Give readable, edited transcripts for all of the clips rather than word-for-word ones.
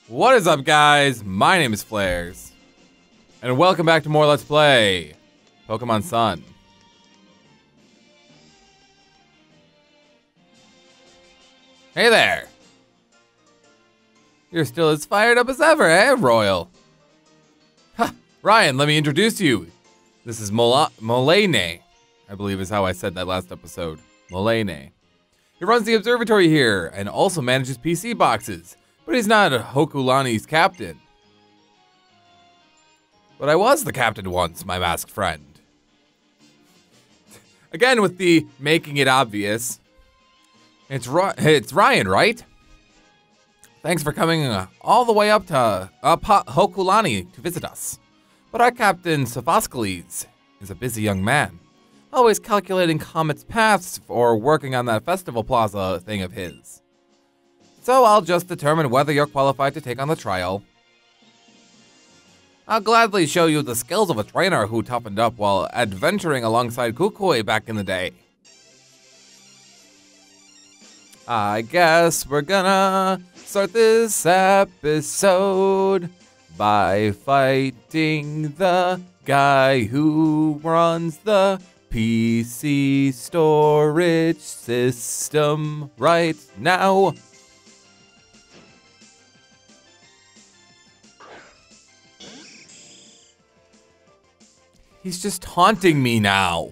What is up, guys? My name is Flares, and welcome back to more Let's Play Pokemon Sun. Hey there! You're still as fired up as ever, eh, Royal? Ha! Ryan, let me introduce you. This is Molene, I believe is how I said that last episode. Molene. He runs the observatory here, and also manages PC boxes. But he's not Hokulani's captain. But I was the captain once, my masked friend. Again with the making it obvious. It's Ryan, right? Thanks for coming all the way up to Hokulani to visit us. But our captain, Sophoscles, is a busy young man. Always calculating Comet's paths or working on that festival plaza thing of his. So I'll just determine whether you're qualified to take on the trial. I'll gladly show you the skills of a trainer who toughened up while adventuring alongside Kukui back in the day. I guess we're gonna start this episode by fighting the guy who runs the PC storage system right now. He's just taunting me now.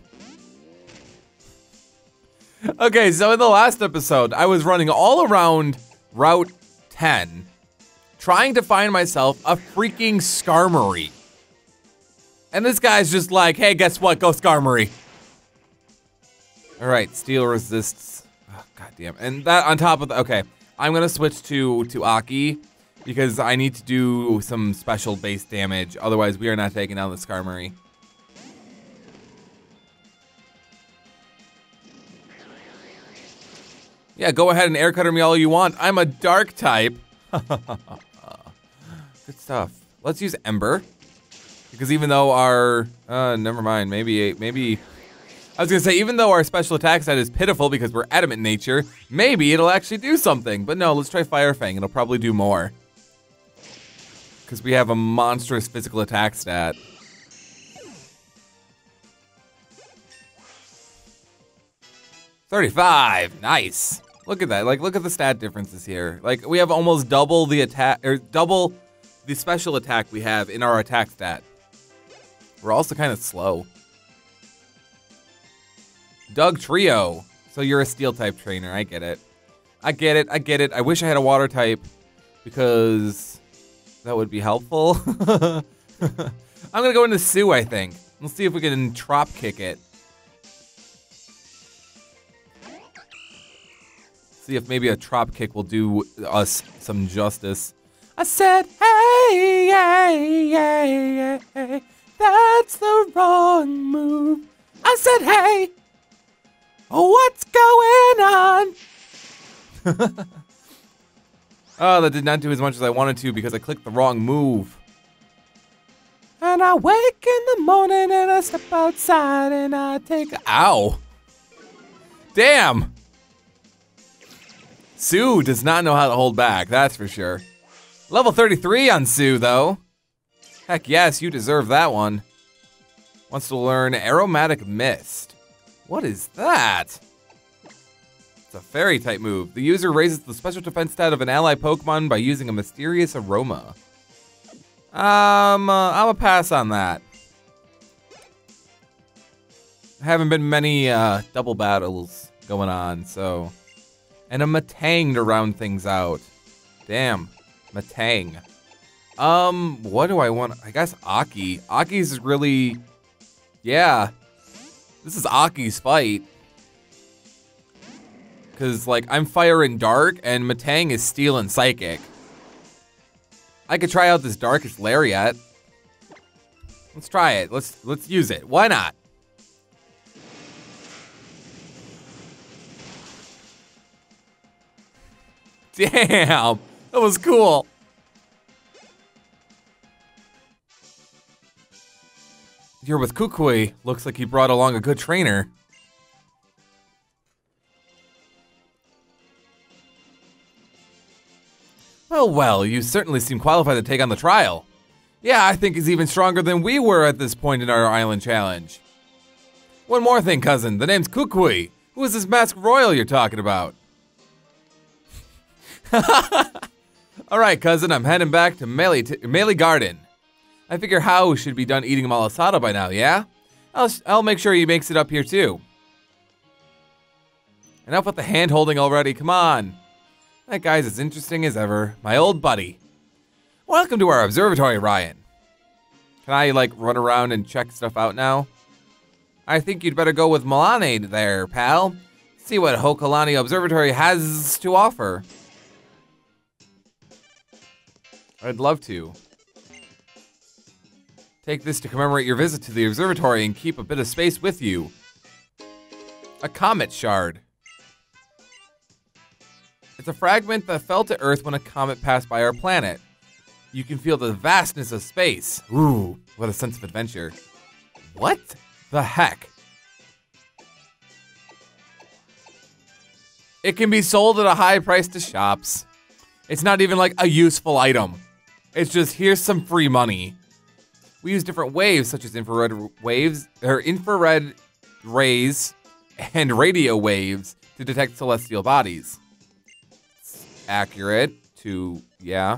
Okay, so in the last episode, I was running all around Route 10, trying to find myself a freaking Skarmory. And this guy's just like, hey, guess what? Go Skarmory. All right, steel resists. Oh, goddamn. And that on top of the, okay, I'm gonna switch to Aki because I need to do some special base damage. Otherwise, we are not taking down the Skarmory. Yeah, go ahead and air cutter me all you want. I'm a dark type. Good stuff. Let's use Ember. Because even though our, never mind, maybe, I was gonna say, even though our special attack set is pitiful because we're adamant nature, maybe it'll actually do something. But no, let's try Fire Fang, it'll probably do more. Because we have a monstrous physical attack stat. $35, nice. Look at that, like look at the stat differences here. Like we have almost double the attack, or double the special attack we have in our attack stat. We're also kind of slow. Doug Trio. So you're a steel type trainer, I get it. I get it. I wish I had a water type because that would be helpful. I'm gonna go into Sue, I think. Let's see if we can trop kick it. See if maybe a trop kick will do us some justice. I said, hey, hey, hey, hey, that's the wrong move. I said, hey, what's going on? Oh, that did not do as much as I wanted to because I clicked the wrong move. And I wake in the morning and I step outside and I take, ow. Damn. Sue does not know how to hold back, that's for sure. Level 33 on Sue, though. Heck yes, you deserve that one. Wants to learn Aromatic Mist. What is that? It's a fairy type move. The user raises the special defense stat of an ally Pokemon by using a mysterious aroma. I'm a pass on that. Haven't been many double battles going on, so. And a Matang to round things out. Damn, Matang. What do I want? I guess Aki. Aki's really, yeah. This is Aki's fight. Cause like I'm fire and dark and Matang is steel and psychic. I could try out this Darkest Lariat. Let's try it, let's use it, why not? Damn, that was cool. You're with Kukui. Looks like he brought along a good trainer. Well, you certainly seem qualified to take on the trial. Yeah, I think he's even stronger than we were at this point in our island challenge. One more thing, cousin. The name's Kukui. Who is this masked royal you're talking about? Alright, cousin, I'm heading back to Melee Garden. I figure Hao should be done eating malasada by now, yeah? I'll make sure he makes it up here too. Enough with the hand-holding already, come on. That guy's as interesting as ever. My old buddy. Welcome to our observatory, Ryan. Can I, like, run around and check stuff out now? I think you'd better go with Milane there, pal. See what Hokalani Observatory has to offer. I'd love to. Take this to commemorate your visit to the observatory and keep a bit of space with you. A comet shard. It's a fragment that fell to Earth when a comet passed by our planet. You can feel the vastness of space. Ooh, what a sense of adventure. What the heck? It can be sold at a high price to shops. It's not even like a useful item. It's just, here's some free money. We use different waves, such as infrared rays and radio waves to detect celestial bodies. It's accurate to, yeah.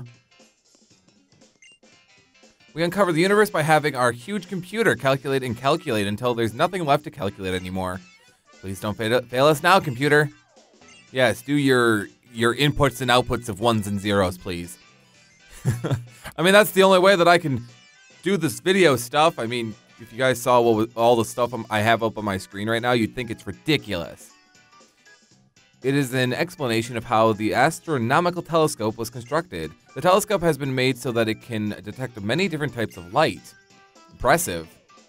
We uncover the universe by having our huge computer calculate and calculate until there's nothing left to calculate anymore. Please don't fail us now, computer. Yes, do your inputs and outputs of ones and zeros, please. I mean, that's the only way that I can do this video stuff. I mean, if you guys saw all the stuff I have up on my screen right now, you'd think it's ridiculous. It is an explanation of how the astronomical telescope was constructed. The telescope has been made so that it can detect many different types of light. Impressive.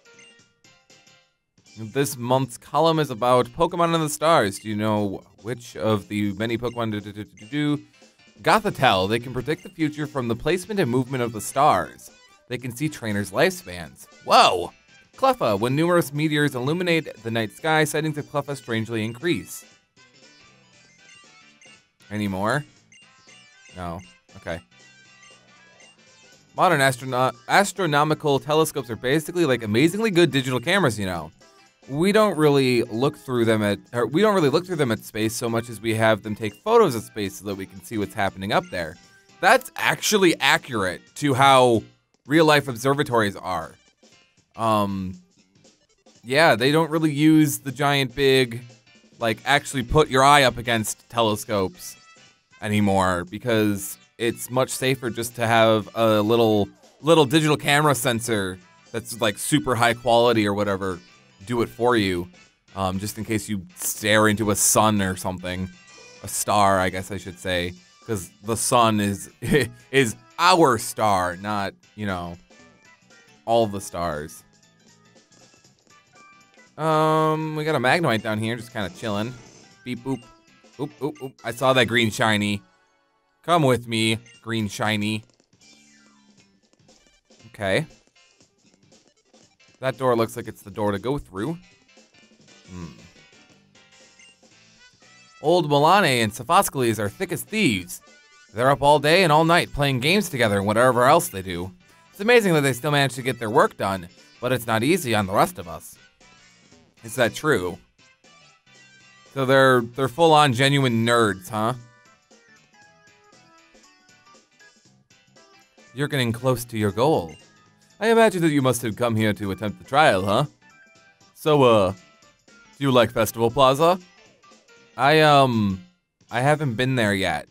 This month's column is about Pokemon and the stars. Do you know which of the many Pokemon do? Gothitelle, they can predict the future from the placement and movement of the stars. They can see trainers' lifespans. Whoa! Cleffa, when numerous meteors illuminate the night sky, sightings of Cleffa strangely increase. Any more? No. Okay. Modern astronomical telescopes are basically like amazingly good digital cameras, you know. We don't really look through them at space so much as we have them take photos of space so that we can see what's happening up there. That's actually accurate to how real-life observatories are. Yeah, they don't really use the giant big, like, actually put your eye up against telescopes anymore because it's much safer just to have a little digital camera sensor that's like super high quality or whatever do it for you, just in case you stare into a sun or something. A star, I guess I should say, because the sun is our star, not, you know, all the stars. We got a Magnemite down here, just kind of chilling. Beep boop. Oop, oop, oop. I saw that green shiny. Come with me, green shiny. Okay. That door looks like it's the door to go through. Old Milane and Sophoscles are thick as thieves. They're up all day and all night playing games together and whatever else they do. It's amazing that they still manage to get their work done, but it's not easy on the rest of us. Is that true? So they're full-on genuine nerds, huh? You're getting close to your goal. I imagine that you must have come here to attempt the trial, huh? So, do you like Festival Plaza? I haven't been there yet.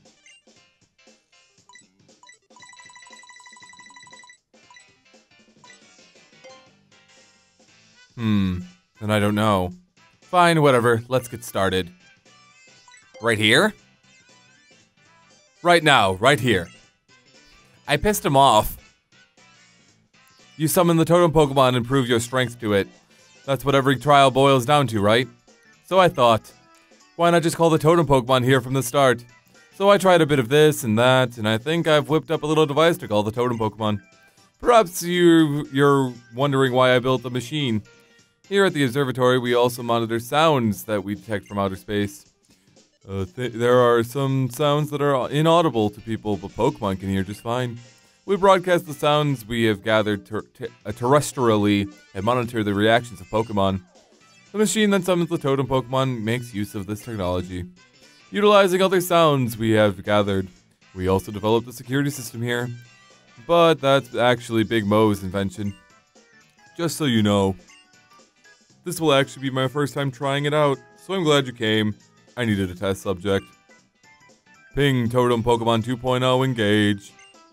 Then I don't know. Fine, whatever, let's get started. Right here? Right now, right here. I pissed him off. You summon the totem Pokemon and prove your strength to it. That's what every trial boils down to, right? So I thought, why not just call the totem Pokemon here from the start? So I tried a bit of this and that, and I think I've whipped up a little device to call the totem Pokemon. Perhaps you're wondering why I built the machine. Here at the observatory, we also monitor sounds that we detect from outer space. There are some sounds that are inaudible to people, but Pokemon can hear just fine. We broadcast the sounds we have gathered terrestrially and monitor the reactions of Pokemon. The machine then summons the totem Pokemon makes use of this technology. Utilizing other sounds we have gathered, we also developed a security system here. But that's actually Big Mo's invention. Just so you know. This will actually be my first time trying it out, so I'm glad you came. I needed a test subject. Ping Totem Pokemon 2.0 engage.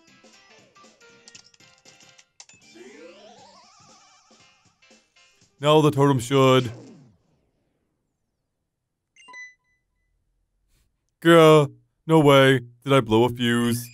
Now the totem should. Gah, no way. Did I blow a fuse?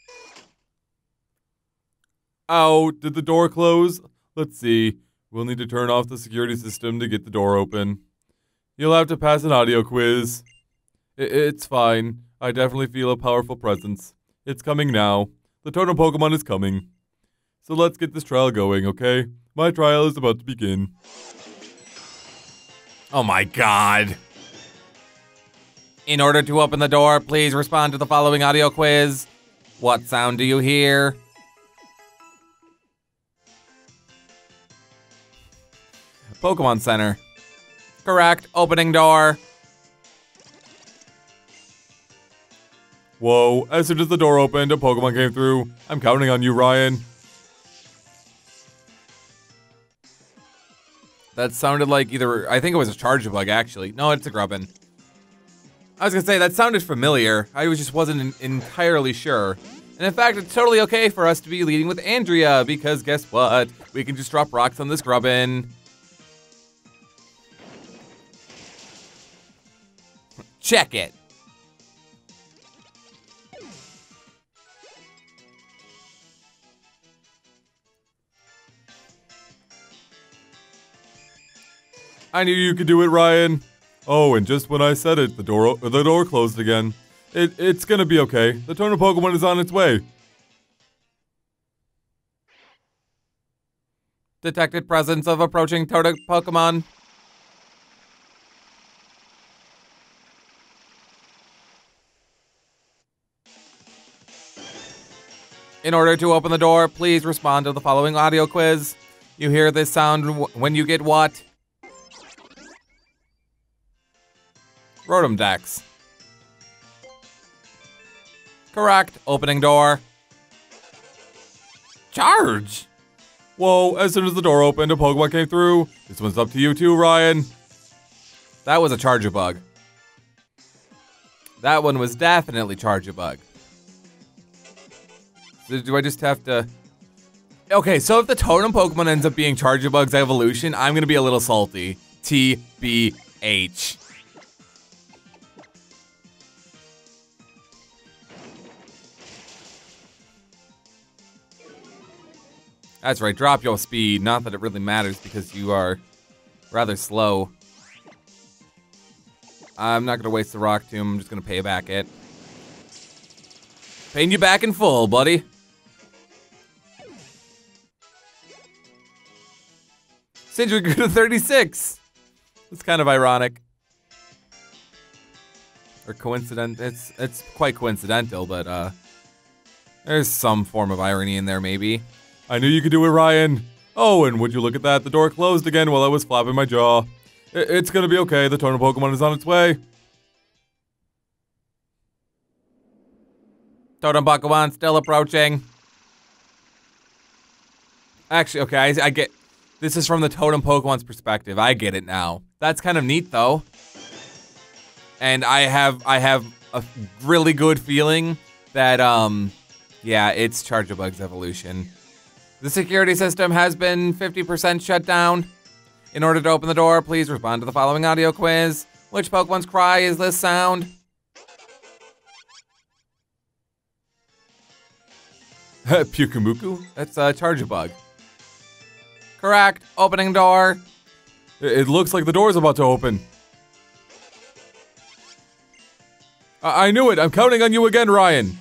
Ow, did the door close? Let's see. We'll need to turn off the security system to get the door open. You'll have to pass an audio quiz. It's fine. I definitely feel a powerful presence. It's coming now. The totem Pokemon is coming. So let's get this trial going, okay? My trial is about to begin. Oh my god. In order to open the door, please respond to the following audio quiz. What sound do you hear? Pokemon Center. Correct. Opening door. Whoa, as soon as the door opened, a Pokemon came through. I'm counting on you, Ryan. That sounded like either, I think it was a Charjabug, actually. No, it's a Grubbin. I was gonna say, that sounded familiar. I just wasn't entirely sure. And in fact, it's totally okay for us to be leading with Andrea, because guess what? We can just drop rocks on this Grubbin. Check it. I knew you could do it, Ryan. Oh, and just when I said it, the door closed again. It's gonna be okay. The totem Pokemon is on its way. Detected presence of approaching totem Pokemon. In order to open the door, please respond to the following audio quiz. You hear this sound when you get what? Rotom Dex. Correct. Opening door. Charge! Whoa, as soon as the door opened, a Pokemon came through. This one's up to you too, Ryan. That was a Charjabug. That one was definitely Charjabug. Do I just have to... Okay, so if the totem Pokemon ends up being Charjabug's evolution, I'm gonna be a little salty. TBH. That's right, drop your speed. Not that it really matters because you are rather slow. I'm not gonna waste the Rock Tomb, I'm just gonna pay back it. Paying you back in full, buddy. Sindri grew to 36. It's kind of ironic. Or coincident. It's quite coincidental, but there's some form of irony in there, maybe. I knew you could do it, Ryan. Oh, and would you look at that? The door closed again while I was flapping my jaw. It's gonna be okay. The totem Pokemon is on its way. Totem Pokemon still approaching. Actually, okay, I get... This is from the totem Pokemon's perspective. I get it now. That's kind of neat, though. And I have a really good feeling that, yeah, it's Charjabug's evolution. The security system has been 50% shut down. In order to open the door, please respond to the following audio quiz. Which Pokemon's cry is this sound? Pyukumuku? That's a Charjabug. Correct. Opening door. It looks like the door's about to open. I knew it. I'm counting on you again, Ryan.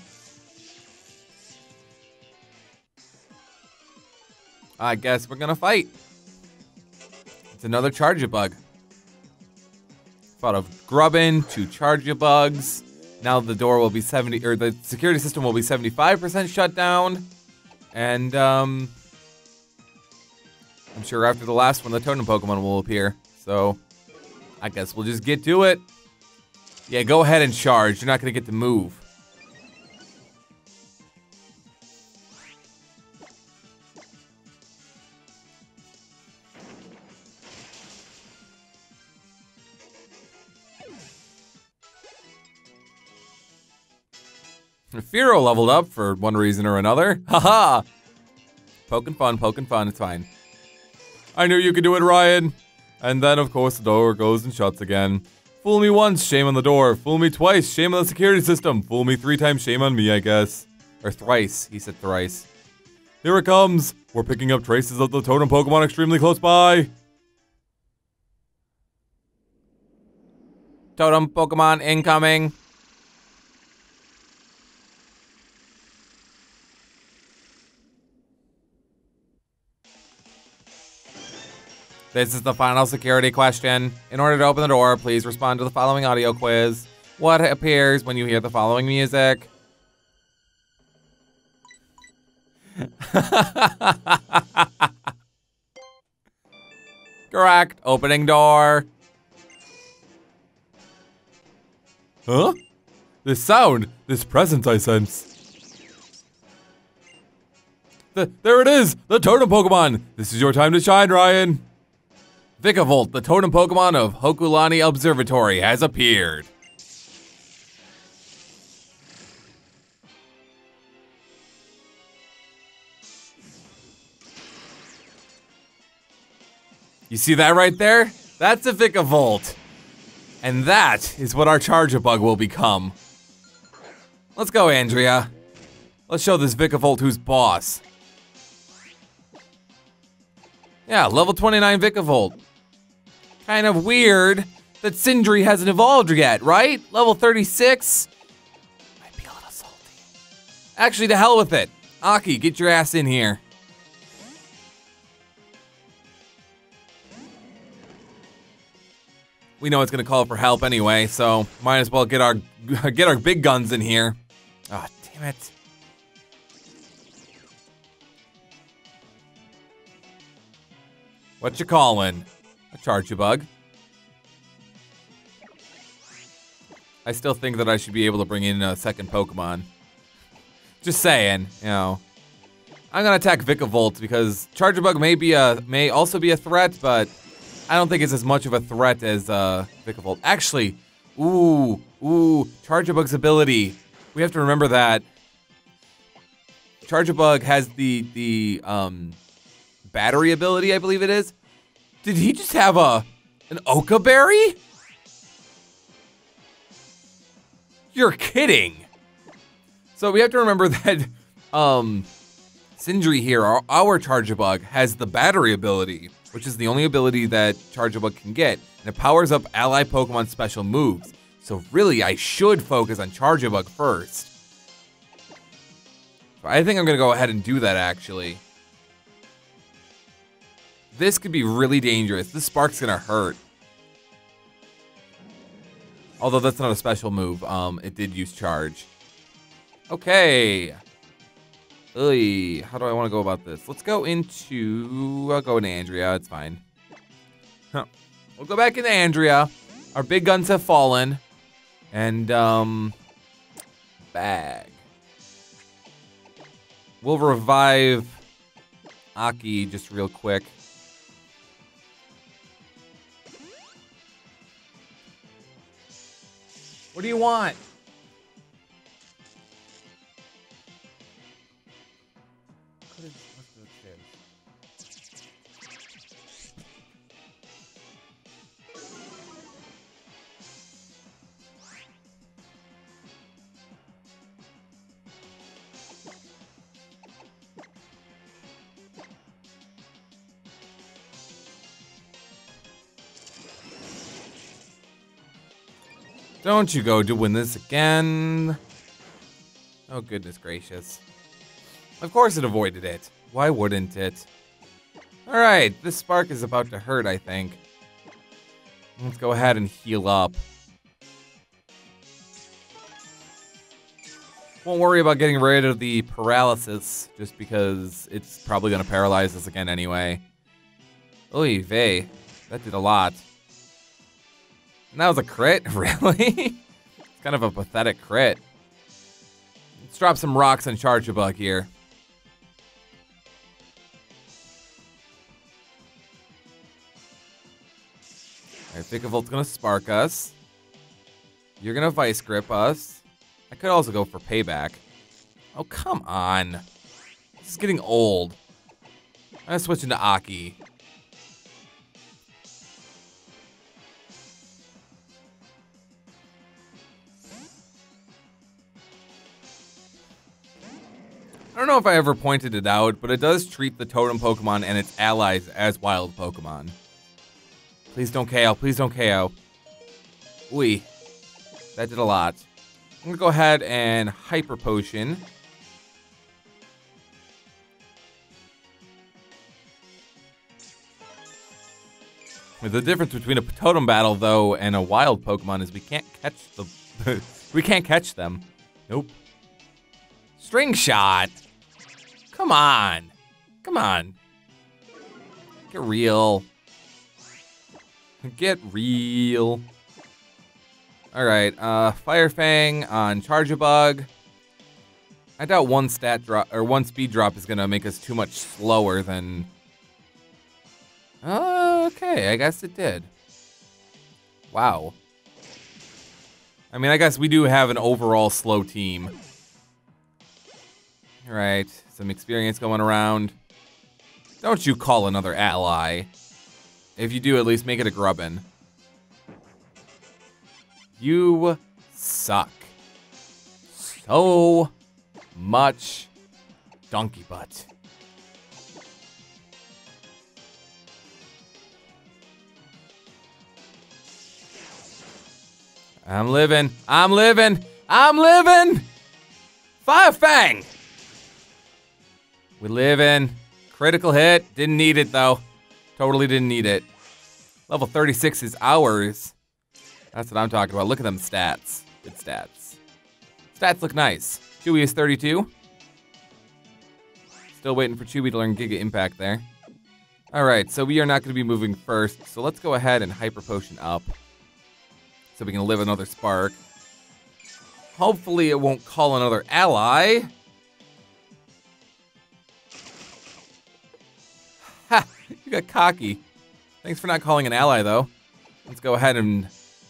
I guess we're gonna fight. It's another Charjabug. Thought of Grubbin to Charge-a-Bugs. Now the door will be the security system will be 75% shut down. And, I'm sure after the last one, the Totem Pokemon will appear. So, I guess we'll just get to it. Yeah, go ahead and charge. You're not gonna get to move. Fearow leveled up for one reason or another. Haha! Poking fun, it's fine. I knew you could do it, Ryan. And then, of course, the door goes and shuts again. Fool me once, shame on the door. Fool me twice, shame on the security system. Fool me 3 times, shame on me, I guess. Or thrice, he said thrice. Here it comes. We're picking up traces of the Totem Pokemon extremely close by. Totem Pokemon incoming. This is the final security question. In order to open the door, please respond to the following audio quiz. What appears when you hear the following music? Correct. Opening door. Huh? This sound, this presence I sense. There it is! The Totem Pokemon! This is your time to shine, Ryan! Vikavolt, the Totem Pokemon of Hokulani Observatory, has appeared. You see that right there? That's a Vikavolt. And that is what our Charge-a-Bug will become. Let's go, Andrea. Let's show this Vikavolt who's boss. Yeah, level 29 Vikavolt. Kind of weird that Sindri hasn't evolved yet, right? Level 36? Might be a little salty. Actually, to hell with it. Aki, get your ass in here. We know it's gonna call for help anyway, so might as well get our big guns in here. Ah, oh, damn it. What you callin'? A Charge-a-Bug. I still think that I should be able to bring in a second Pokemon. Just saying, you know. I'm gonna attack Vikavolt because Charge-a-Bug may also be a threat, but I don't think it's as much of a threat as Vikavolt. Actually, Charge-a-Bug's ability. We have to remember that Charge-a-Bug has the battery ability, I believe it is. Did he just have an Oka Berry? You're kidding. So we have to remember that Sindri here, our Charge-a-Bug, has the battery ability, which is the only ability that Charge-a-Bug can get, and it powers up ally Pokemon special moves. So really, I should focus on Charge-a-Bug first. So I think I'm gonna go ahead and do that, actually. This could be really dangerous. This Spark's gonna hurt. Although that's not a special move. It did use Charge. Okay. Oy, how do I want to go about this? Let's go into... I'll go into Andrea. It's fine. Huh. We'll go back into Andrea. Our big guns have fallen. And, bag. We'll revive Aki just real quick. What do you want? Don't you go doing this again. Oh, goodness gracious. Of course it avoided it. Why wouldn't it? Alright, this Spark is about to hurt, I think. Let's go ahead and heal up. Won't worry about getting rid of the paralysis, just because it's probably going to paralyze us again anyway. Oy vey. That did a lot. And that was a crit? Really? It's kind of a pathetic crit. Let's drop some rocks on Charjabug here. Alright, Vikavolt gonna spark us. You're gonna Vice Grip us. I could also go for payback. Oh, come on. This is getting old. I'm gonna switch into Aki. I don't know if I ever pointed it out, but it does treat the totem Pokemon and its allies as wild Pokemon. Please don't KO. Please don't KO. Ooh. That did a lot. I'm going to go ahead and Hyper Potion. The difference between a totem battle, though, and a wild Pokemon is we can't catch the... we can't catch them. Nope. String Shot. Come on. Come on. Get real. Get real. Alright, Fire Fang on Charjabug. I doubt one stat drop or one speed drop is gonna make us too much slower than... Okay, I guess it did. Wow. I mean, I guess we do have an overall slow team. Alright, some experience going around. Don't you call another ally. If you do, at least make it a Grubbin. You suck. So much donkey butt. I'm living. I'm living. I'm living. Fire Fang. We living. Critical hit. Didn't need it though. Totally didn't need it. Level 36 is ours. That's what I'm talking about. Look at them stats. Good stats. Stats look nice. Chewy is 32. Still waiting for Chewy to learn Giga Impact there. Alright, so we are not going to be moving first. So let's go ahead and Hyper Potion up. So we can live another Spark. Hopefully it won't call another ally. Ha! You got cocky. Thanks for not calling an ally, though. Let's go ahead and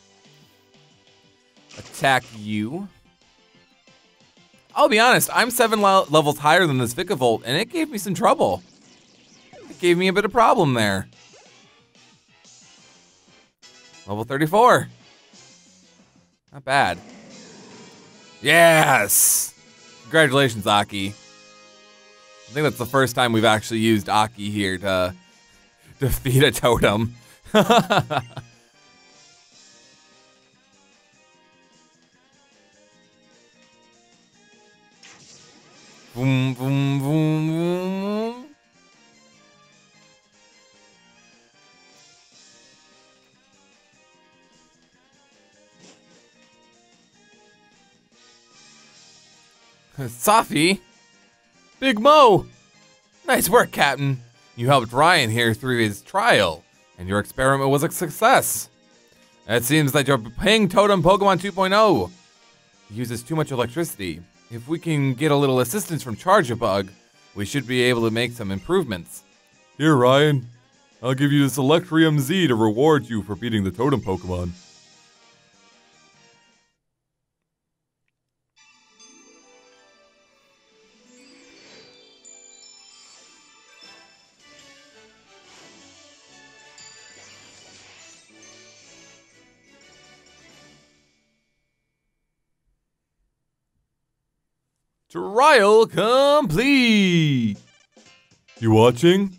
attack you. I'll be honest, I'm 7 levels higher than this Vikavolt, and it gave me some trouble. It gave me a bit of problem there. Level 34. Not bad. Yes! Congratulations, Aki. I think that's the first time we've actually used Aki here to defeat a totem. Boom, boom, boom, boom. Safi? Big Mo! Nice work, Captain. You helped Ryan here through his trial, and your experiment was a success. It seems that your Ping Totem Pokemon 2.0 uses too much electricity. If we can get a little assistance from Charjabug, we should be able to make some improvements. Here, Ryan. I'll give you this Electrium Z to reward you for beating the Totem Pokemon. Trial complete! You watching?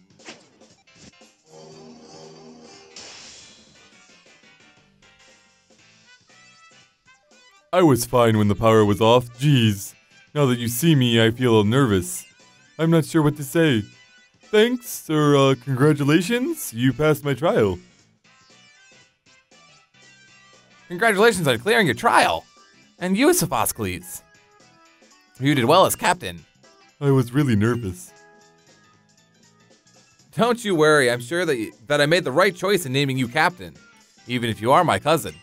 I was fine when the power was off. Jeez. Now that you see me, I feel nervous. I'm not sure what to say. Thanks, or congratulations. You passed my trial. Congratulations on clearing your trial. And you, Sophocles. You did well as captain. I was really nervous. Don't you worry, I'm sure that I made the right choice in naming you captain, even if you are my cousin.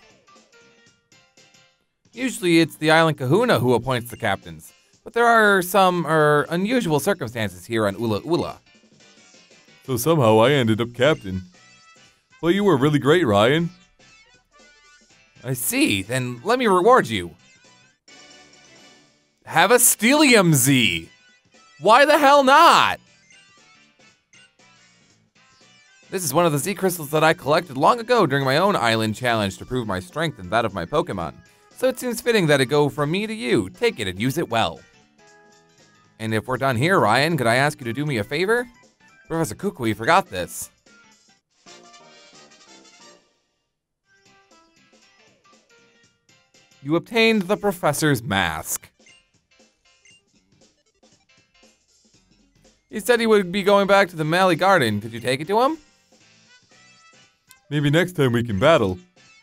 Usually it's the Island Kahuna who appoints the captains, but there are some unusual circumstances here on Ula Ula. So somehow I ended up captain. Well, you were really great, Ryan. I see, then let me reward you. Have a Stellium Z. Why the hell not? This is one of the Z crystals that I collected long ago during my own island challenge to prove my strength and that of my Pokemon. So it seems fitting that it go from me to you. Take it and use it well. And if we're done here, Ryan, could I ask you to do me a favor? Professor Kukui forgot this. You obtained the professor's mask. He said he would be going back to the Malie Garden. Could you take it to him? Maybe next time we can battle.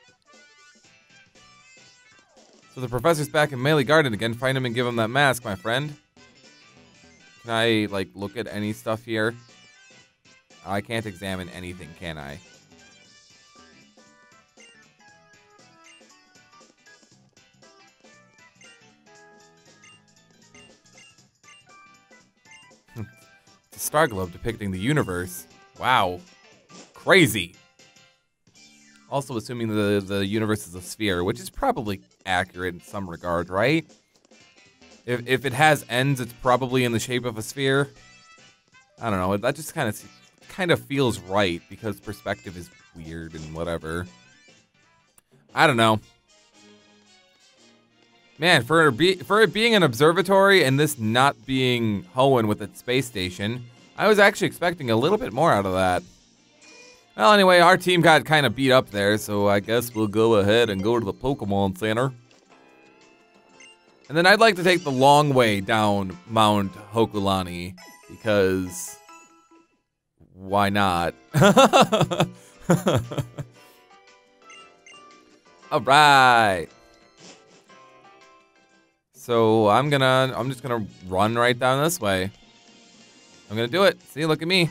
So the professor's back in Malie Garden again. Find him and give him that mask, my friend. Can I, like, look at any stuff here? I can't examine anything, can I? It's a star globe depicting the universe. Wow. Crazy. Also assuming the universe is a sphere, which is probably accurate in some regard, right? If it has ends, it's probably in the shape of a sphere. I don't know. That just kind of feels right because perspective is weird and whatever. I don't know. Man, for it being an observatory and this not being Hoenn with its space station, I was actually expecting a little bit more out of that. Well, anyway, our team got kind of beat up there, so I guess we'll go ahead and go to the Pokemon Center. And then I'd like to take the long way down Mount Hokulani, because why not? All right. So I'm just gonna run right down this way. I'm gonna do it. See, look at me.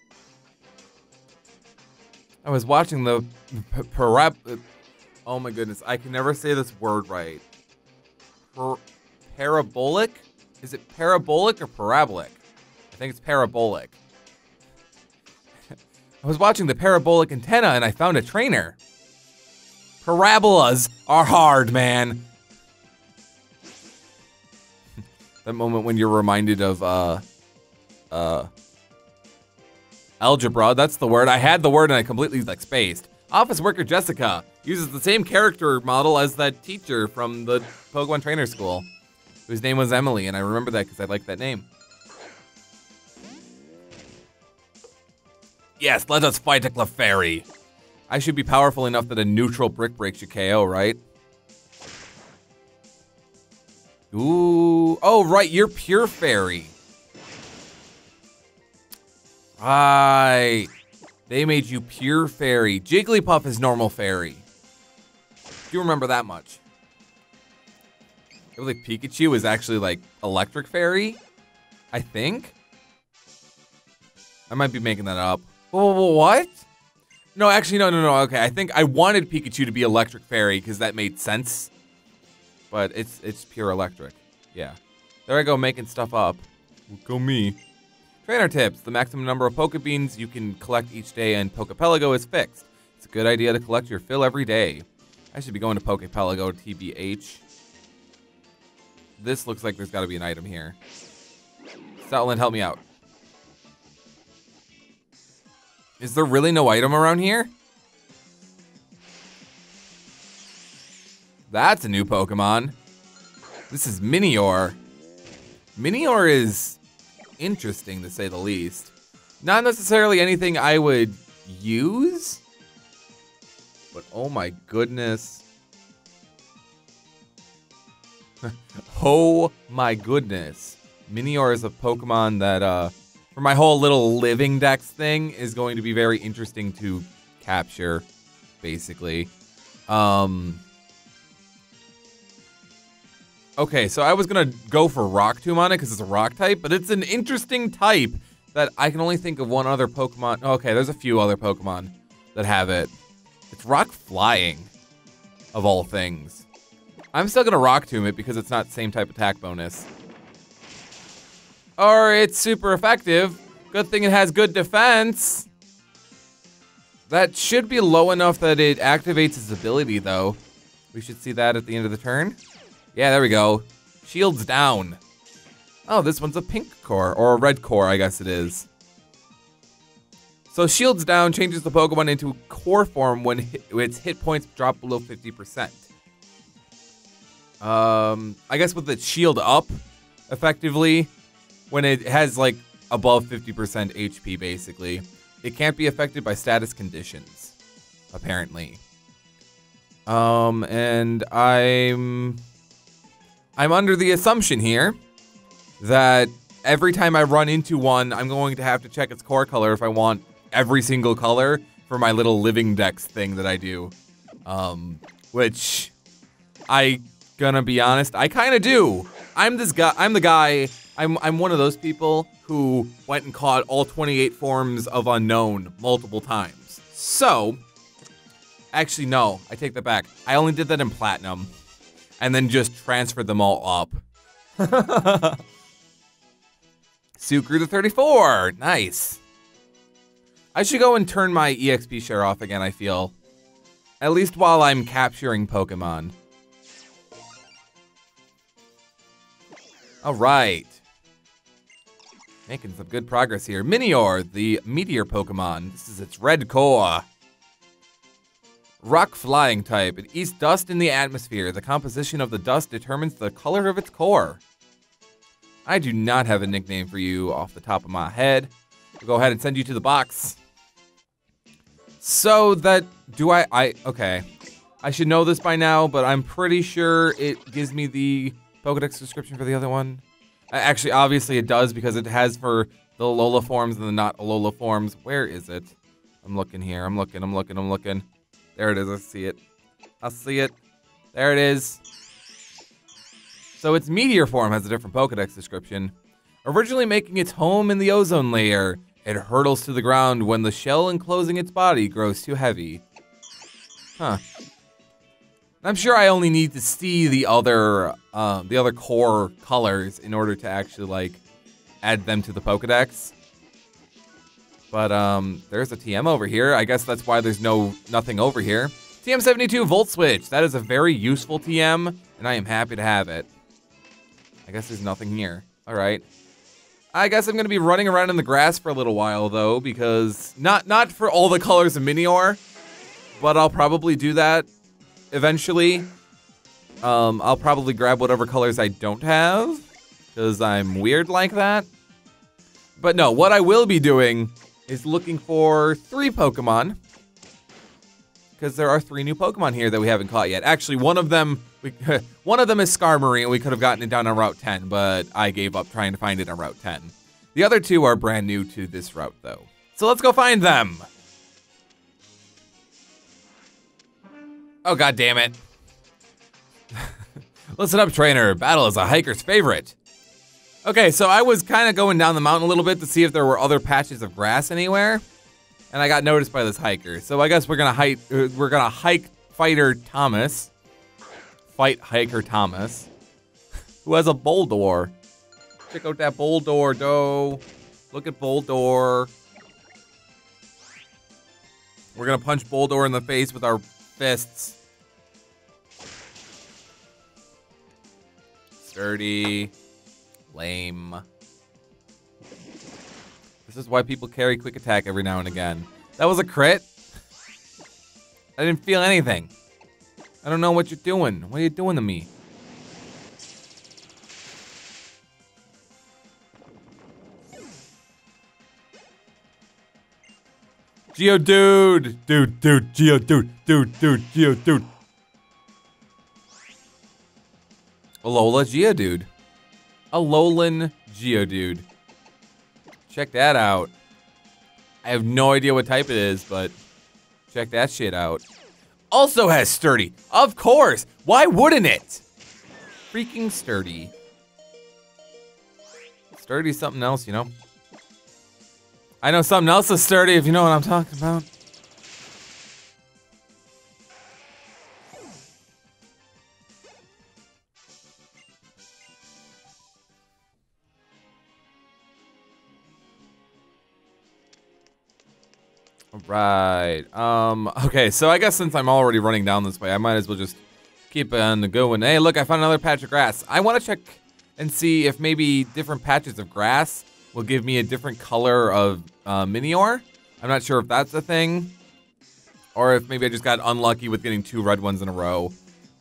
I was watching the oh my goodness, I can never say this word right. Parabolic? Is it parabolic or parabolic? I think it's parabolic. I was watching the parabolic antenna and I found a trainer. Parabolas are hard, man. That moment when you're reminded of algebra, that's the word. I had the word and I completely spaced. Office worker Jessica uses the same character model as that teacher from the Pokemon Trainer School, whose name was Emily, and I remember that because I like that name. Yes, let us fight a Clefairy. I should be powerful enough that a neutral Brick Break should KO, right? Ooh, oh right, you're Pure Fairy. Right. They made you Pure Fairy. Jigglypuff is normal fairy. Do you remember that much? I believe Pikachu is actually electric fairy, I think. I might be making that up. Oh, what? No, actually, no. Okay, I think I wanted Pikachu to be electric fairy because that made sense. But it's pure electric. Yeah. There I go, making stuff up. Go me. Trainer tips. The maximum number of Pokebeans you can collect each day in Pokepelago is fixed. It's a good idea to collect your fill every day. I should be going to Pokepelago TBH. This looks like there's got to be an item here. Stoutland, help me out. Is there really no item around here? That's a new Pokemon. This is Minior. Minior is interesting, to say the least. Not necessarily anything I would use, but oh my goodness. Oh my goodness. Minior is a Pokemon that, for my whole little living dex thing, is going to be very interesting to capture, basically. Okay, so I was gonna go for Rock Tomb on it because it's a rock type, but it's an interesting type that I can only think of one other Pokemon. Okay, there's a few other Pokemon that have it. It's Rock Flying, of all things. I'm still gonna Rock Tomb it because it's not same type attack bonus. Or it's super effective. Good thing it has good defense. That should be low enough that it activates its ability though. We should see that at the end of the turn. Yeah, there we go. Shields down. Oh, this one's a pink core, or a red core, I guess it is. So shields down changes the Pokemon into core form when its hit points drop below 50%. I guess with its shield up, effectively, when it has like above 50% HP, basically, it can't be affected by status conditions, apparently. And I'm under the assumption here that every time I run into one, I'm going to have to check its core color if I want every single color for my little living dex thing that I do. Which gonna be honest, I kind of do. I'm the guy, I'm one of those people who went and caught all 28 forms of Unknown multiple times. So, actually no, I take that back. I only did that in Platinum and then just transferred them all up. Sucru to 34, nice. I should go and turn my EXP share off again, I feel. At least while I'm capturing Pokemon. All right. Making some good progress here. Minior, the meteor Pokemon. This is its red core. Rock Flying type. It eats dust in the atmosphere. The composition of the dust determines the color of its core. I do not have a nickname for you off the top of my head. I'll go ahead and send you to the box. So that, okay. I should know this by now, but I'm pretty sure it gives me the Pokedex description for the other one. Actually, obviously it does because it has for the Alola forms and the not Alola forms. Where is it? I'm looking here. I'm looking. There it is. I see it. There it is. So its meteor form has a different Pokedex description. Originally making its home in the ozone layer, it hurtles to the ground when the shell enclosing its body grows too heavy. Huh. I'm sure I only need to see the other core colors in order to actually like add them to the Pokedex. But there's a TM over here. I guess that's why there's nothing over here. TM72 Volt Switch. That is a very useful TM, and I am happy to have it. I guess there's nothing here. All right. I guess I'm gonna be running around in the grass for a little while though, because not for all the colors of Minior, but I'll probably do that eventually. I'll probably grab whatever colors I don't have, because I'm weird like that. But no, what I will be doing is looking for 3 Pokemon, because there are 3 new Pokemon here that we haven't caught yet. Actually, one of them is Skarmory, and we could have gotten it down on Route 10, but I gave up trying to find it on Route 10. The other 2 are brand new to this route, though. So let's go find them. Oh, god damn it. Listen up, trainer. Battle is a hiker's favorite. Okay, so I was kind of going down the mountain a little bit to see if there were other patches of grass anywhere, and I got noticed by this hiker. So I guess we're gonna hike Fighter Thomas. Fight Hiker Thomas, who has a Boldore. Check out that Boldore, doe. Look at Boldore. We're gonna punch Boldore in the face with our fists. Sturdy. Lame. This is why people carry Quick Attack every now and again. That was a crit. I didn't feel anything. I don't know what you're doing. What are you doing to me? Geodude! Dude, Geodude, Geodude. Alola Geodude. Alolan Geodude. Check that out. I have no idea what type it is, but check that shit out. Also has Sturdy. Of course. Why wouldn't it? freaking sturdy. Sturdy's something else, you know? I know something else is sturdy, if you know what I'm talking about. Right. Okay, so I guess since I'm already running down this way, I might as well just keep on going. Hey, look, I found another patch of grass. I want to check and see if maybe different patches of grass will give me a different color of Minior. I'm not sure if that's a thing, or if maybe I just got unlucky with getting 2 red ones in a row.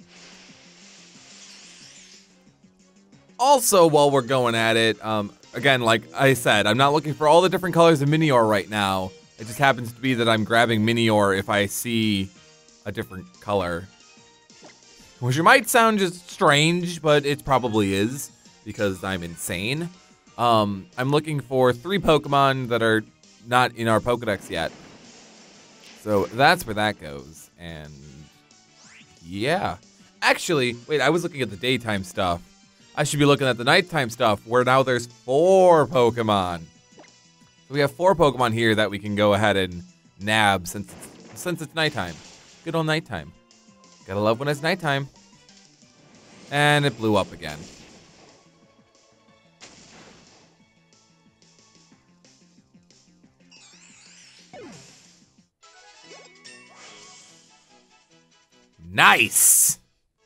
Also, while we're going at it, again, like I said, I'm not looking for all the different colors of Minior right now. It just happens to be that I'm grabbing Minior if I see a different color. Which might sound just strange, but it probably is, because I'm insane. I'm looking for 3 Pokemon that are not in our Pokedex yet. So that's where that goes, and yeah. Actually, wait, I was looking at the daytime stuff. I should be looking at the nighttime stuff, where now there's 4 Pokemon. We have 4 Pokemon here that we can go ahead and nab since it's nighttime. Good old nighttime. Gotta love when it's nighttime. And it blew up again. Nice!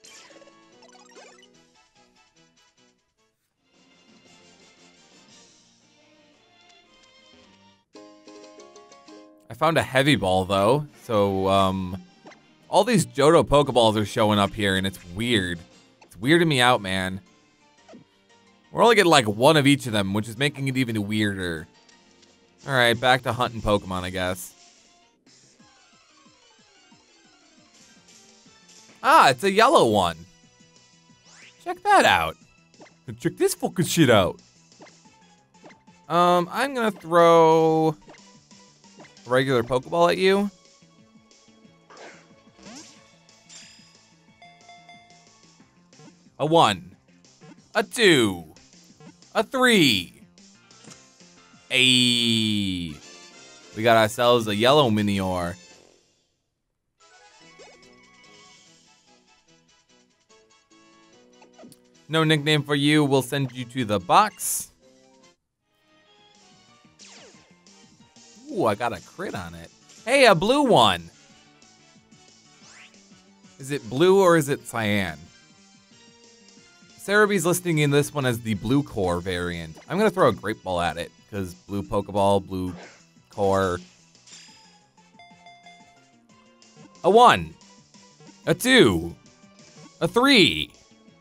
I found a heavy ball though, so all these Johto Pokeballs are showing up here and it's weird. It's weirding me out, man. We're only getting like 1 of each of them, which is making it even weirder. Alright, back to hunting Pokemon, I guess. Ah, it's a yellow one. Check that out. Check this fucking shit out. I'm gonna throw a regular Pokeball at you. A 1. A 2. A 3. We got ourselves a yellow Minior. No nickname for you. We'll send you to the box. Ooh, I got a crit on it. Hey, a blue one. Is it blue or is it cyan? Cerebee's listing in this one as the blue core variant. I'm gonna throw a great ball at it because blue Pokeball, blue core. A 1. A 2. A 3.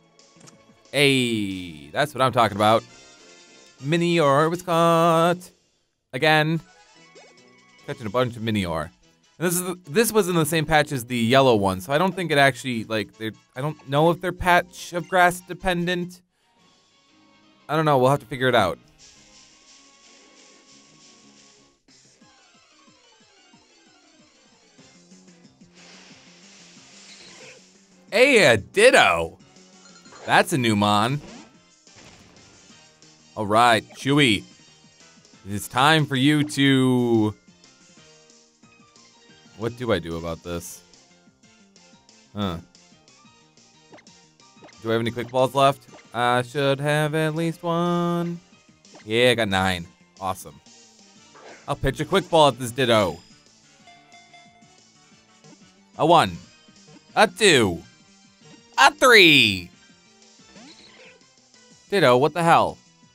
That's what I'm talking about. Minior was caught. Again. Catching a bunch of Minior. And this was in the same patch as the yellow one, so I don't think it actually, like, I don't know if they're patch of grass dependent. I don't know, we'll have to figure it out. Hey, a Ditto! That's a new mon. Alright, Chewy. It's time for you to... What do I do about this? Huh. Do I have any quick balls left? I should have at least 1. Yeah, I got 9. Awesome. I'll pitch a quick ball at this Ditto. A 1. A 2. A 3. Ditto, what the hell?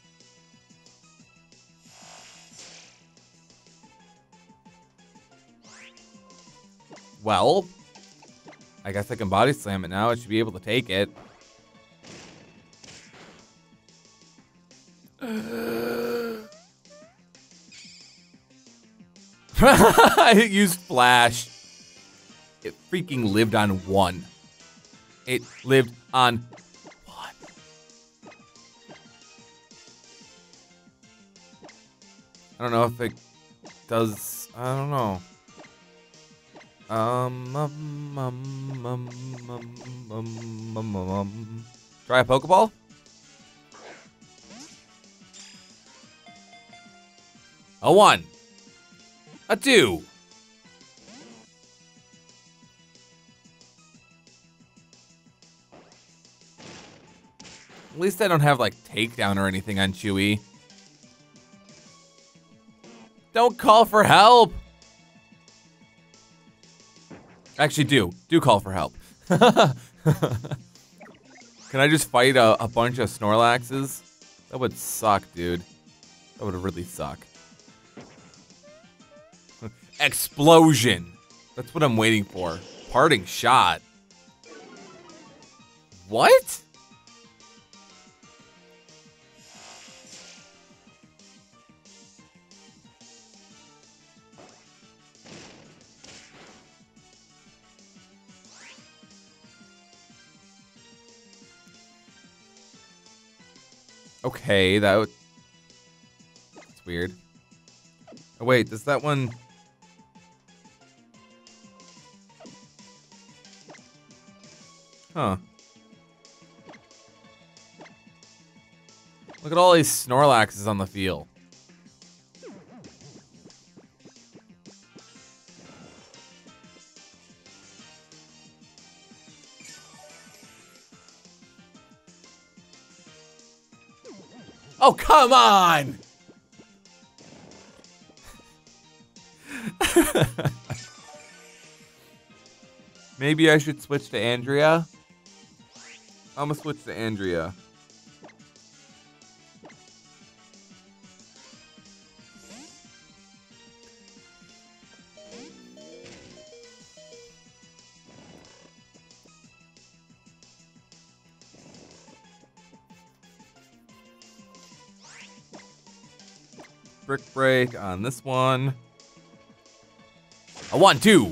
Well, I guess I can body slam it now. I should be able to take it. I used Flash. It freaking lived on 1. It lived on 1. I don't know if it does. I don't know. Try a Pokeball? A 1. A 2. At least I don't have, like, takedown or anything on Chewy. Don't call for help! Actually, do call for help. Can I just fight a bunch of Snorlaxes? That would suck, dude. That would really suck. Explosion! That's what I'm waiting for. Parting shot. What? Okay, that's weird. Oh wait, does that one... Huh. Look at all these Snorlaxes on the field. Oh, come on! Maybe I should switch to Andrea? I'm gonna switch to Andrea. Brick break on this one. A 1, 2.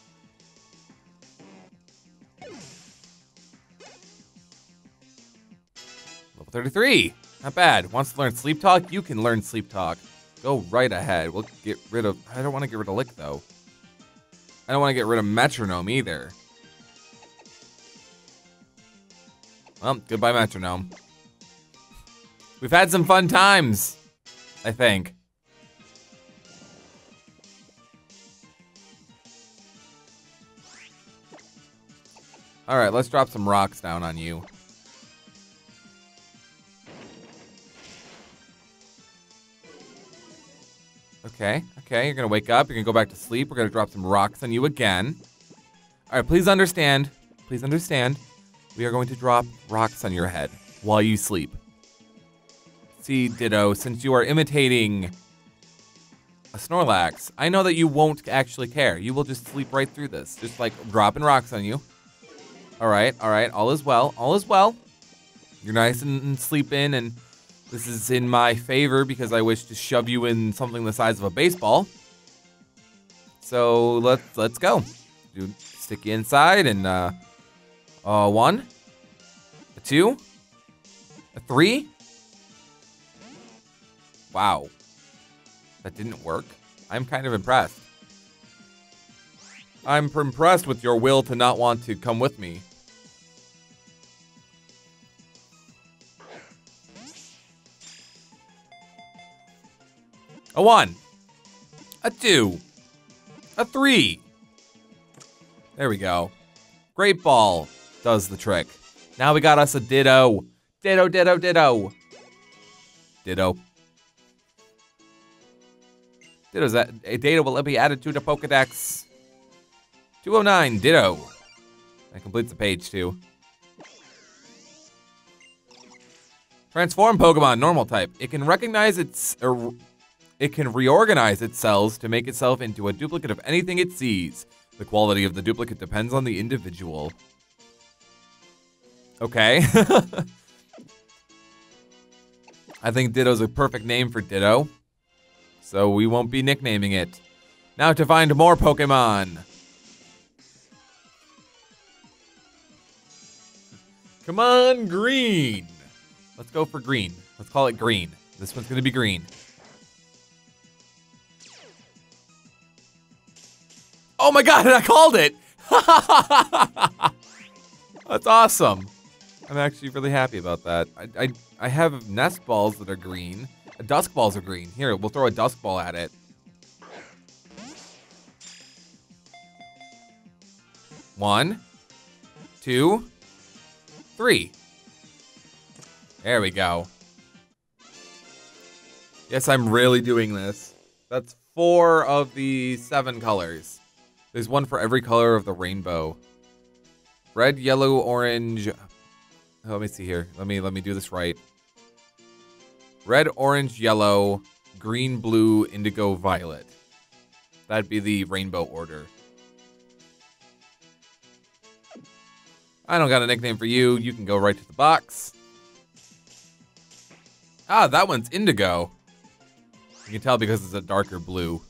Level 33. Not bad. Wants to learn Sleep Talk? You can learn Sleep Talk. Go right ahead. We'll get rid of... I don't want to get rid of Lick, though. I don't want to get rid of Metronome, either. Well, goodbye, Metronome. We've had some fun times, I think. All right, let's drop some rocks down on you. Okay, you're gonna wake up, you're gonna go back to sleep, we're gonna drop some rocks on you again. All right, please understand, we are going to drop rocks on your head while you sleep. See, Ditto, since you are imitating a Snorlax, I know that you won't actually care. You will just sleep right through this, just like dropping rocks on you. All right, all is well, You're nice and sleeping, and this is in my favor because I wish to shove you in something the size of a baseball. So let's go. Dude, stick you inside, and 1, a 2, a 3. Wow, that didn't work. I'm kind of impressed. I'm impressed with your will to not want to come with me. A 1, a 2, a 3. There we go. Great Ball does the trick. Now we got us a Ditto. Ditto. Ditto's that a data will be added to the Pokedex. 209, Ditto. That completes the page too. Transform Pokemon, normal type. It can recognize it can reorganize its cells to make itself into a duplicate of anything it sees. The quality of the duplicate depends on the individual. Okay. I think Ditto's a perfect name for Ditto, so we won't be nicknaming it. Now to find more Pokemon. Come on, green. Let's go for green. Let's call it green. This one's gonna be green. Oh my god, I called it! That's awesome. I'm actually really happy about that. I have nest balls that are green. Dusk balls are green. Here, we'll throw a dusk ball at it. One, two, three. There we go. Yes, I'm really doing this. That's 4 of the 7 colors. There's one for every color of the rainbow. Red, yellow, orange. Let me see here. Let me do this right. Red, orange, yellow, green, blue, indigo, violet. That'd be the rainbow order. I don't got a nickname for you. You can go right to the box. Ah, that one's indigo. You can tell because it's a darker blue.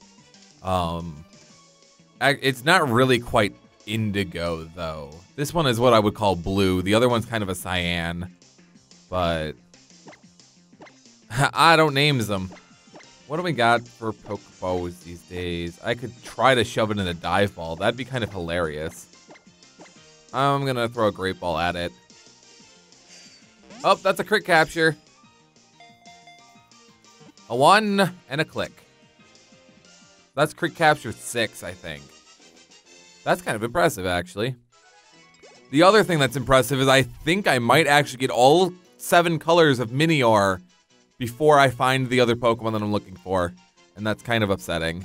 It's not really quite indigo, though. This one is what I would call blue. The other one's kind of a cyan. But I don't names them. What do we got for Pokeballs these days? I could try to shove it in a dive ball. That'd be kind of hilarious. I'm gonna throw a great ball at it. Oh, that's a crit capture. A 1 and a click. That's crit capture 6, I think. That's kind of impressive, actually. The other thing that's impressive is I think I might actually get all 7 colors of Minior before I find the other Pokemon that I'm looking for. And that's kind of upsetting.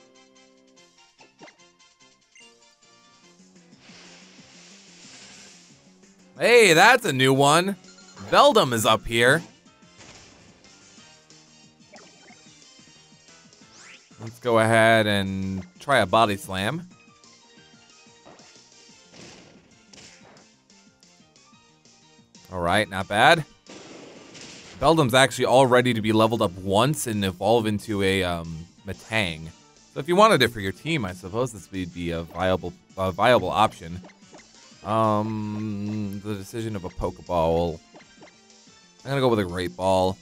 Hey, that's a new one. Beldum is up here. Let's go ahead and try a body slam. All right, not bad. Beldum's actually all ready to be leveled up once and evolve into a Metang. So if you wanted it for your team, I suppose this would be a viable option. The decision of a Pokeball. I'm gonna go with a Great Ball.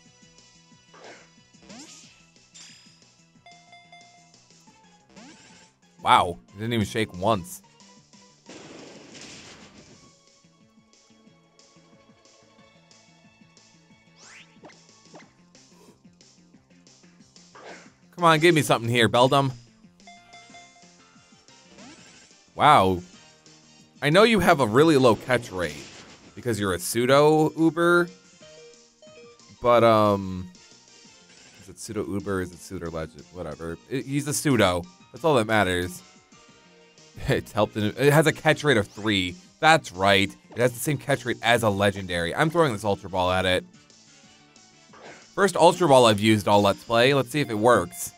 Wow, it didn't even shake once. Come on, give me something here, Beldum. Wow. I know you have a really low catch rate because you're a pseudo Uber, but is it pseudo Uber? Is it pseudo legend? Whatever. He's a pseudo. That's all that matters. It's helped. It has a catch rate of 3. That's right. It has the same catch rate as a legendary. I'm throwing this Ultra Ball at it. First Ultra Ball I've used all Let's Play. Let's see if it works.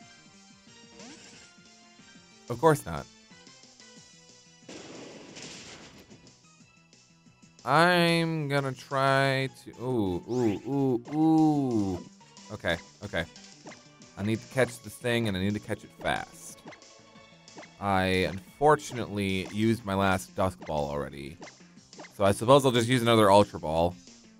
Of course not. I'm gonna try to... Ooh. Okay. I need to catch this thing, and I need to catch it fast. I, unfortunately, used my last Dusk Ball already. So I suppose I'll just use another Ultra Ball.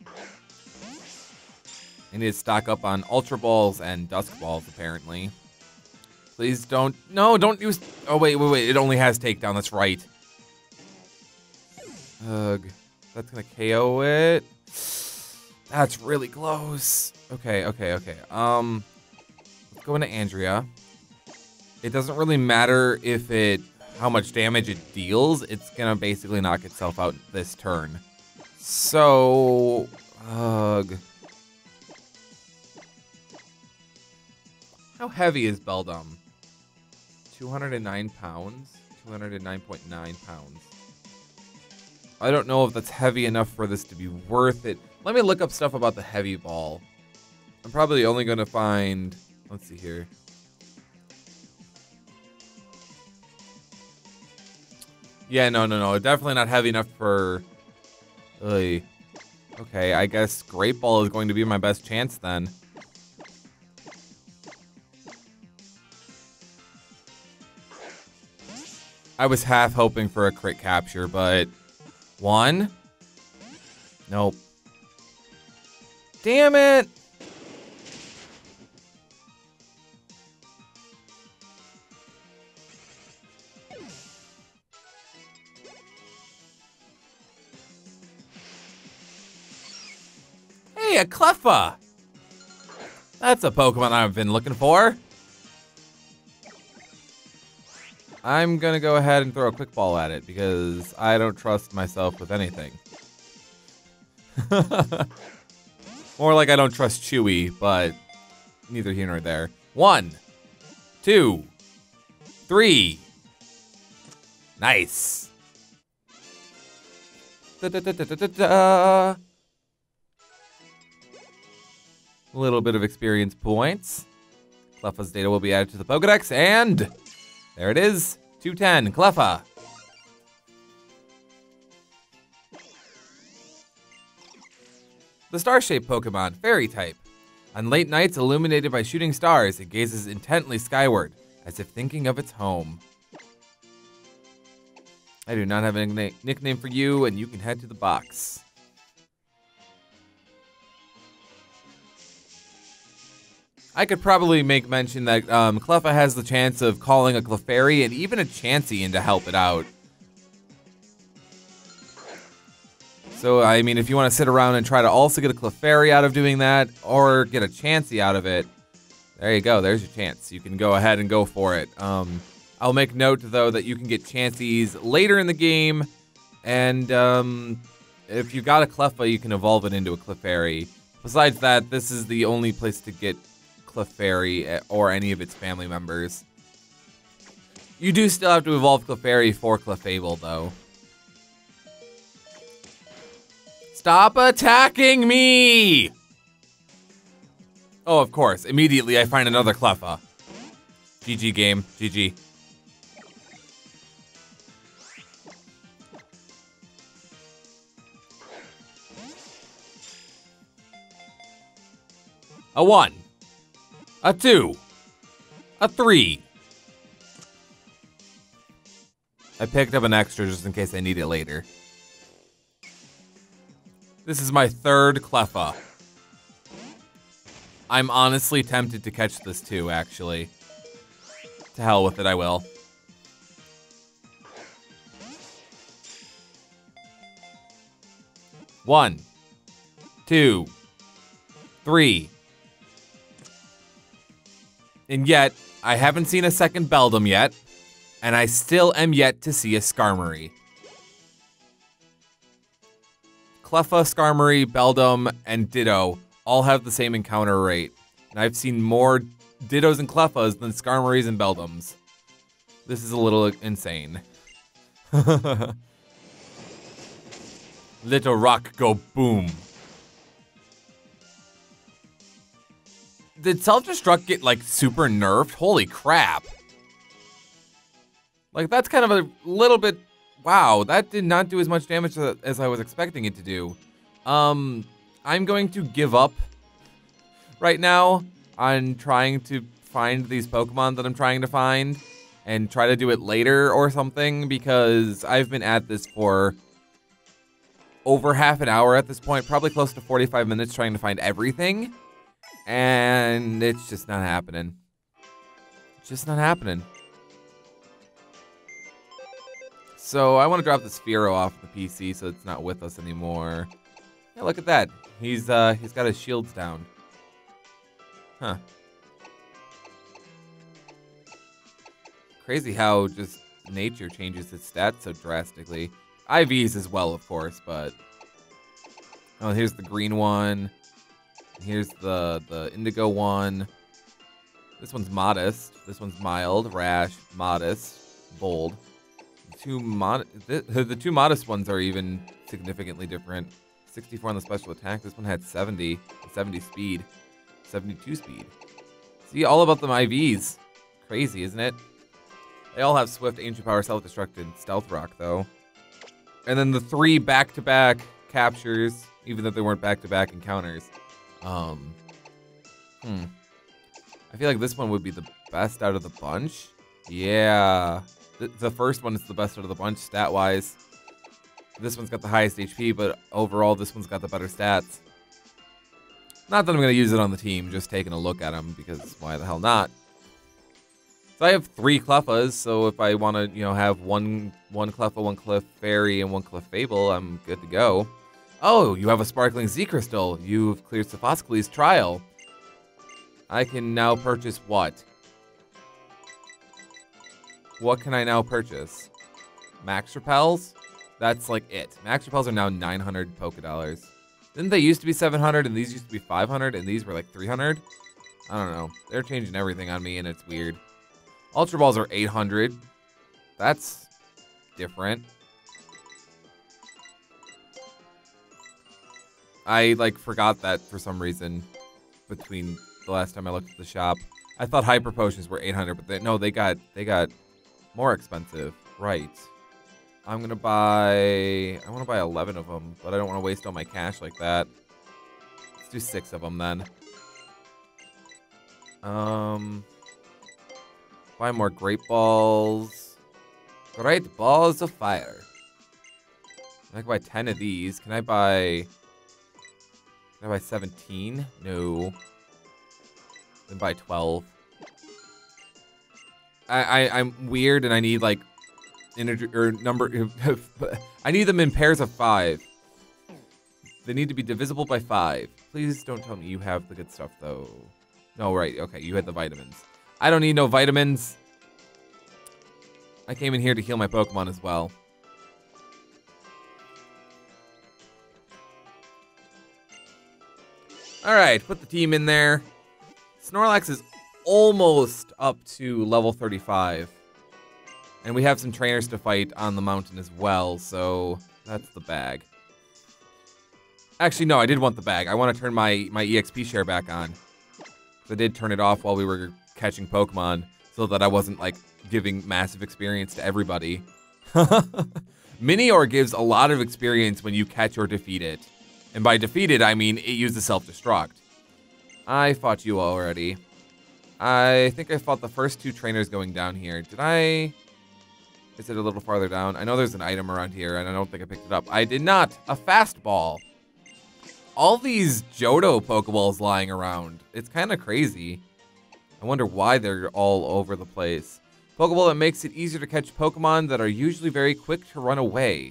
I need to stock up on Ultra Balls and Dusk Balls, apparently. Please don't... No, don't use... Oh, wait. It only has Takedown. That's right. Ugh. That's gonna KO it. That's really close. Okay. Let's go into Andrea. It doesn't really matter if how much damage it deals. It's gonna basically knock itself out this turn. So... Ugh. How heavy is Beldum? 209 pounds? 209.9 pounds. I don't know if that's heavy enough for this to be worth it. Let me look up stuff about the heavy ball. I'm probably only going to find... Let's see here. Yeah, no. Definitely not heavy enough for... Okay, I guess Great Ball is going to be my best chance then. I was half hoping for a crit capture, but... 1? Nope. Damn it! a Cleffa! That's a Pokemon I've been looking for. I'm gonna go ahead and throw a quick ball at it because I don't trust myself with anything. More like I don't trust Chewy, but neither here nor there. 1, 2, 3. Nice. Da, da, da, da, da, da. A little bit of experience points. Cleffa's data will be added to the Pokedex, and there it is. 210, Cleffa. The star-shaped Pokemon, Fairy type. On late nights illuminated by shooting stars, it gazes intently skyward, as if thinking of its home. I do not have a nickname for you, and you can head to the box. I could probably make mention that Cleffa has the chance of calling a Clefairy and even a Chansey in to help it out. So, I mean, if you want to sit around and try to also get a Clefairy out of doing that, or get a Chansey out of it, there you go, there's your chance. You can go ahead and go for it. I'll make note, though, that you can get Chanseys later in the game, and if you got a Cleffa, you can evolve it into a Clefairy. Besides that, this is the only place to get Clefairy or any of its family members. You do still have to evolve Clefairy for Clefable, though. Stop attacking me! Oh, of course. Immediately I find another Cleffa. GG game. GG. A 1. A 2. A 3. I picked up an extra just in case I need it later. This is my third Cleffa. I'm honestly tempted to catch this too, actually. To hell with it, I will. One, 2, 3. And yet, I haven't seen a second Beldum yet, and I still am yet to see a Skarmory. Cleffa, Skarmory, Beldum, and Ditto all have the same encounter rate. And I've seen more Dittos and Cleffas than Skarmories and Beldums. This is a little insane. Little rock go boom. Did Self-Destruct get, like, super nerfed? Holy crap. Like, that's kind of a little bit... Wow, that did not do as much damage as I was expecting it to do. I'm going to give up right now on trying to find these Pokemon that I'm trying to find and try to do it later or something, because I've been at this for over half an hour at this point, probably close to 45 minutes trying to find everything. And it's just not happening. It's just not happening. So I want to drop the Sphero off the PC so it's not with us anymore. Yeah, look at that. He's got his shields down. Huh. Crazy how just nature changes its stats so drastically. IVs as well, of course, but... Oh, here's the green one. Here's the indigo one. This one's modest. This one's mild, rash, modest, bold. The two modest ones are even significantly different. 64 on the special attack. This one had 70 speed, 72 speed. See, all about them IVs. Crazy, isn't it? They all have Swift, Ancient Power, Self-Destruct, and Stealth Rock, though. And then the 3 back-to-back captures, even though they weren't back-to-back encounters. I feel like this one would be the best out of the bunch. Yeah. The first one is the best out of the bunch, stat-wise. This one's got the highest HP, but overall, this one's got the better stats. Not that I'm going to use it on the team, just taking a look at them, because why the hell not? So I have 3 Cleffas, so if I want to, have one Cleffa, one Clefairy, and one Clefable, I'm good to go. Oh, you have a sparkling Z crystal. You've cleared Sophocles' trial. I can now purchase what? What can I now purchase? Max Repels? That's like it. Max Repels are now 900 Poké Dollars. Didn't they used to be 700 and these used to be 500 and these were like 300? I don't know. They're changing everything on me and it's weird. Ultra Balls are 800. That's different. I like forgot that for some reason between the last time I looked at the shop. I thought Hyper Potions were 800, but no, they got more expensive. Right. I want to buy 11 of them, but I don't want to waste all my cash like that. Let's do 6 of them then. Buy more Great Balls. Great Balls of Fire. I can buy 10 of these. Can I buy 17? No. Then buy 12. I'm weird and I need like number. I need them in pairs of 5. They need to be divisible by 5. Please don't tell me you have the good stuff though. No, right. Okay, you had the vitamins. I don't need no vitamins. I came in here to heal my Pokemon as well. Alright, put the team in there. Snorlax is almost up to level 35. And we have some trainers to fight on the mountain as well, so that's the bag. Actually, no, I did want the bag. I want to turn my EXP share back on. I did turn it off while we were catching Pokemon so that I wasn't, like, giving massive experience to everybody. Minior gives a lot of experience when you catch or defeat it. And by defeated, I mean it uses self-destruct. I fought you already. I think I fought the first 2 trainers going down here. Did I? Is it a little farther down? I know there's an item around here, and I don't think I picked it up. I did not. A fastball. All these Johto Pokeballs lying around. It's kind of crazy. I wonder why they're all over the place. Pokeball that makes it easier to catch Pokemon that are usually very quick to run away.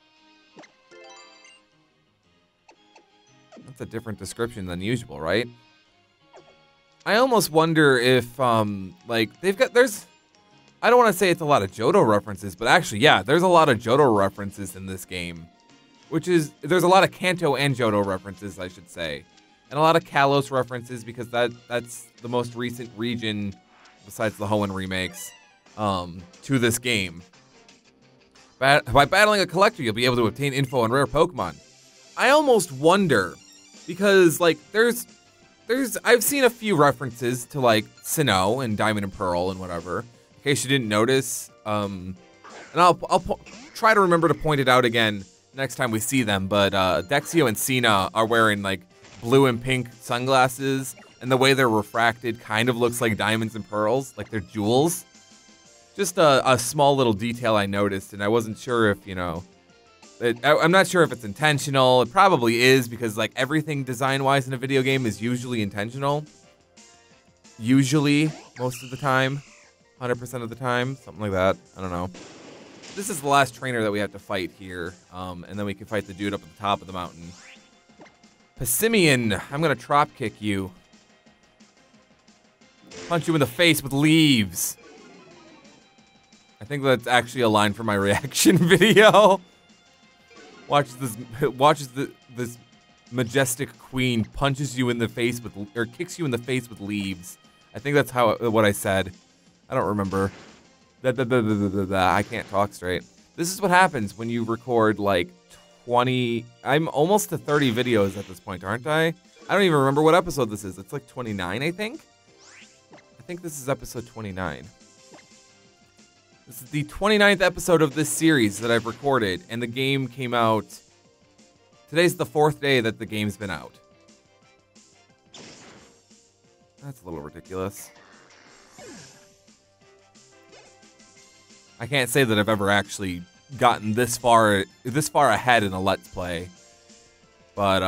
That's a different description than usual, right? I almost wonder if, like, there's... I don't want to say it's a lot of Johto references, but actually, yeah, there's a lot of Johto references in this game. Which is, there's a lot of Kanto and Johto references, I should say. And a lot of Kalos references, because that's the most recent region, besides the Hoenn remakes, to this game. By battling a collector, you'll be able to obtain info on rare Pokemon. I almost wonder, because, like, I've seen a few references to, like, Sinnoh and Diamond and Pearl and whatever, in case you didn't notice. And I'll try to remember to point it out again next time we see them, but Dexio and Sina are wearing, like, blue and pink sunglasses, and the way they're refracted kind of looks like diamonds and pearls, like they're jewels. Just a small little detail I noticed, and I wasn't sure if, you know, I'm not sure if it's intentional. It probably is, because, like, everything design-wise in a video game is usually intentional. Usually, most of the time. 100% of the time, something like that. I don't know. This is the last trainer that we have to fight here, and then we can fight the dude up at the top of the mountain. Passimian, I'm gonna Trop Kick you. Punch you in the face with leaves. I think that's actually a line from my reaction video. Watches this majestic queen punches you in the face with, or kicks you in the face with leaves. I think that's what I said. I don't remember. I can't talk straight. This is what happens when you record like 20... I'm almost to 30 videos at this point, aren't I? I don't even remember what episode this is. It's like 29, I think? I think this is episode 29. This is the 29th episode of this series that I've recorded, and the game came out... Today's the 4th day that the game's been out. That's a little ridiculous. I can't say that I've ever actually gotten this far ahead in a Let's Play. But,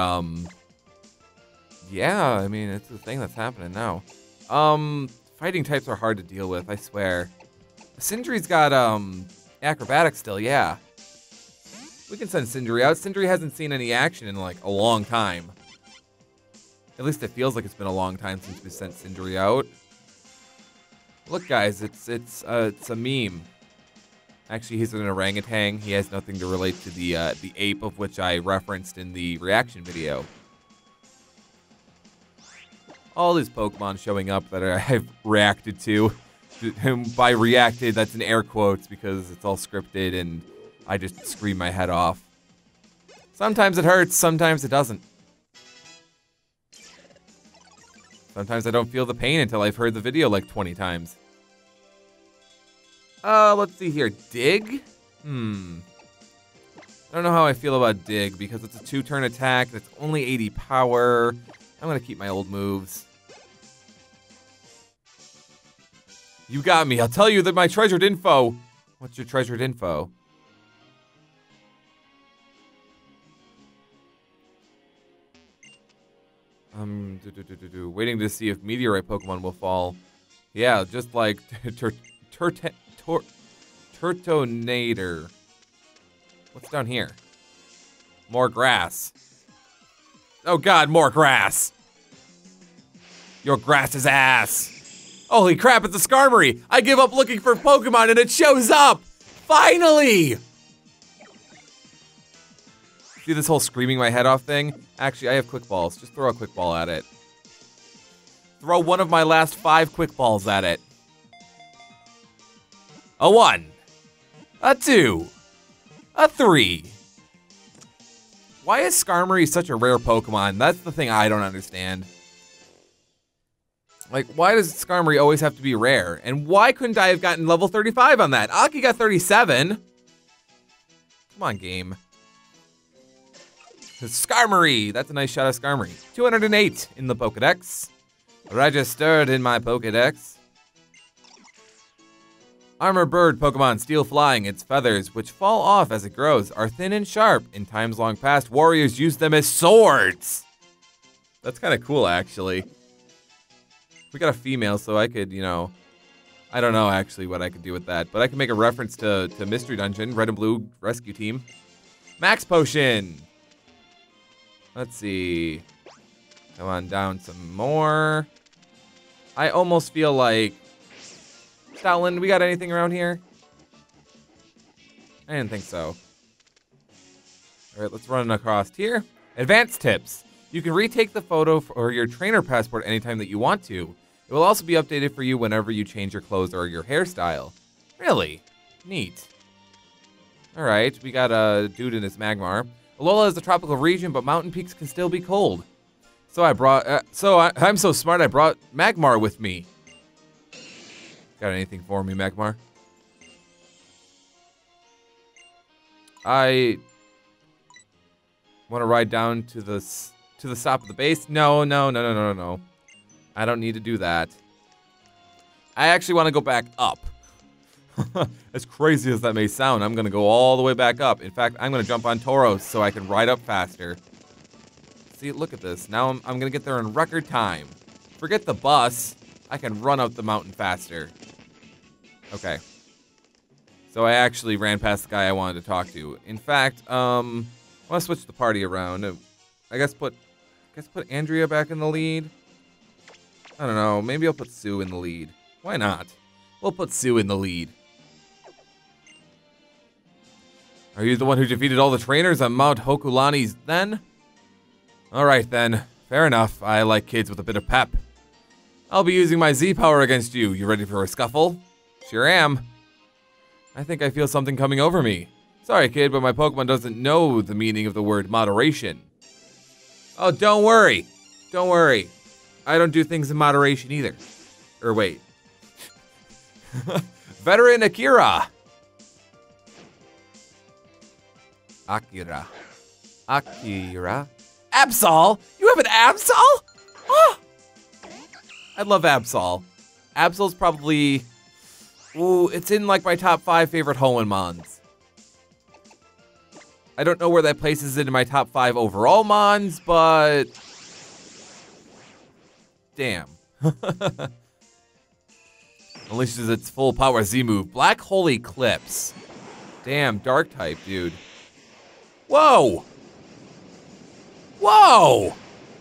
yeah, I mean, it's the thing that's happening now. Fighting types are hard to deal with, I swear. Sindri's got, acrobatics still, yeah. We can send Sindri out. Sindri hasn't seen any action in like a long time. At least it feels like it's been a long time since we sent Sindri out. Look, guys, it's a meme. Actually, he's an orangutan. He has nothing to relate to the ape of which I referenced in the reaction video. All these Pokemon showing up that I've reacted to. And by reacted, that's in air quotes because it's all scripted and I just scream my head off. Sometimes it hurts, sometimes it doesn't. Sometimes I don't feel the pain until I've heard the video like 20 times. Let's see here. Dig? I don't know how I feel about Dig because it's a 2-turn attack that's only 80 power. I'm gonna keep my old moves. You got me. I'll tell you that my treasured info. What's your treasured info? Waiting to see if meteorite Pokemon will fall. Yeah, just like Turtonator. What's down here? More grass. Oh god, more grass. Your grass is ass. Holy crap, it's a Skarmory. I give up looking for Pokemon and it shows up. Finally. See this whole screaming my head off thing? Actually, I have quick balls. Just throw a quick ball at it. Throw one of my last 5 quick balls at it. A 1. A 2. A 3. Why is Skarmory such a rare Pokemon? That's the thing I don't understand. Like, why does Skarmory always have to be rare? And why couldn't I have gotten level 35 on that? Aki got 37. Come on, game. Skarmory! That's a nice shot of Skarmory. 208 in the Pokedex. Registered in my Pokedex. Armor bird Pokemon, steel flying. Its feathers, which fall off as it grows, are thin and sharp. In times long past, warriors used them as swords. That's kind of cool, actually. We got a female, so I could, you know, I don't know actually what I could do with that, but I can make a reference to Mystery Dungeon, Red and Blue Rescue Team. Max Potion. Let's see. Come on down some more. I almost feel like... Stoutland, we got anything around here? I didn't think so. All right, let's run across here. Advanced tips. You can retake the photo or your trainer passport anytime that you want to. It will also be updated for you whenever you change your clothes or your hairstyle. Really? Neat. All right, we got a dude in his Magmar. Alola is a tropical region, but mountain peaks can still be cold. So I'm so smart I brought Magmar with me. Got anything for me, Magmar? I want to ride down to the top of the base. No. I don't need to do that. I actually want to go back up. As crazy as that may sound, I'm going to go all the way back up. In fact, I'm going to jump on Tauros so I can ride up faster. See, look at this. Now I'm going to get there in record time. Forget the bus. I can run up the mountain faster. Okay. So I actually ran past the guy I wanted to talk to. In fact, I want to switch the party around. I guess put Andrea back in the lead. I don't know. Maybe I'll put Sue in the lead. Why not? We'll put Sue in the lead. Are you the one who defeated all the trainers on Mount Hokulani's then? Alright then. Fair enough. I like kids with a bit of pep. I'll be using my Z-Power against you. You ready for a scuffle? Sure am. I think I feel something coming over me. Sorry, kid, but my Pokemon doesn't know the meaning of the word moderation. Oh, don't worry. Don't worry. I don't do things in moderation either. Or wait. Veteran Akira. Akira. Absol? You have an Absol? Oh! I love Absol. Absol's probably... Ooh, it's in like my top 5 favorite Hoenmons. I don't know where that places it in my top 5 overall Mons, but... Damn. Unleashes its full power Z move. Black Hole Eclipse. Damn, dark type, dude. Whoa! Whoa!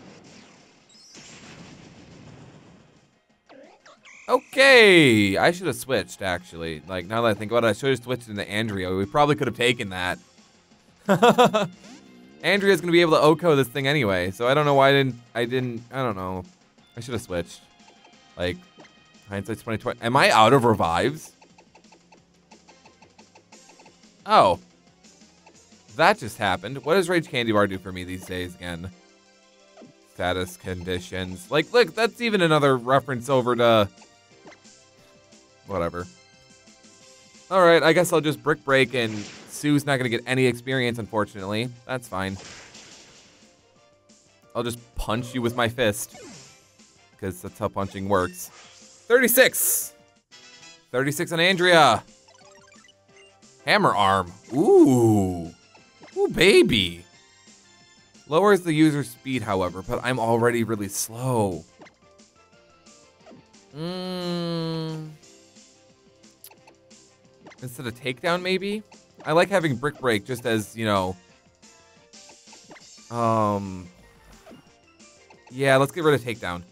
Okay, I should have switched, actually. Like, now that I think about it, I should have switched into Andrea. We probably could have taken that. Andrea's gonna be able to OHKO this thing anyway, so I don't know why I don't know. I should have switched. Like, hindsight's 2020. Am I out of revives? Oh. That just happened. What does Rage Candy Bar do for me these days again? Status conditions. Like, look, that's even another reference over to... Whatever. Alright, I guess I'll just Brick Break, and Sue's not gonna get any experience, unfortunately. That's fine. I'll just punch you with my fist. Because that's how punching works. 36! 36 on Andrea! Hammer Arm. Ooh. Ooh, baby. Lowers the user's speed, however, but I'm already really slow. Instead of takedown, maybe? I like having Brick Break just as, you know... Yeah, let's get rid of takedown.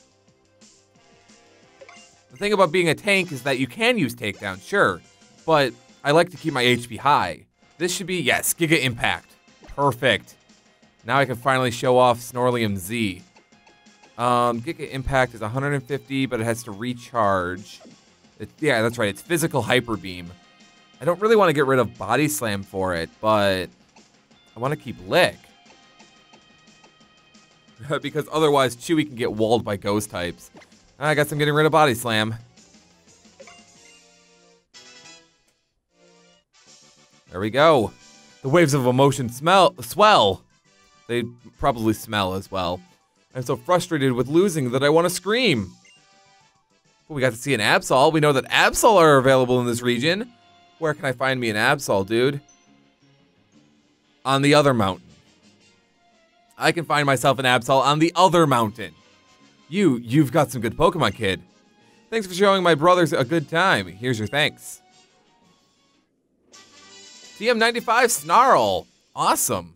The thing about being a tank is that you can use takedown, sure, but I like to keep my HP high. This should be, yes, Giga Impact. Perfect. Now I can finally show off Snorlium Z. Giga Impact is 150, but it has to recharge. Yeah, that's right, it's Physical Hyper Beam. I don't really want to get rid of Body Slam for it, but I want to keep Lick. Because otherwise Chewy can get walled by ghost types. I guess I'm getting rid of Body Slam. There we go. The waves of emotion swell. They probably smell as well. I'm so frustrated with losing that I want to scream. But we got to see an Absol. We know that Absol are available in this region. Where can I find me an Absol, dude? On the other mountain. I can find myself an Absol on the other mountain. You've got some good Pokemon, kid. Thanks for showing my brothers a good time. Here's your thanks. TM95 Snarl. Awesome.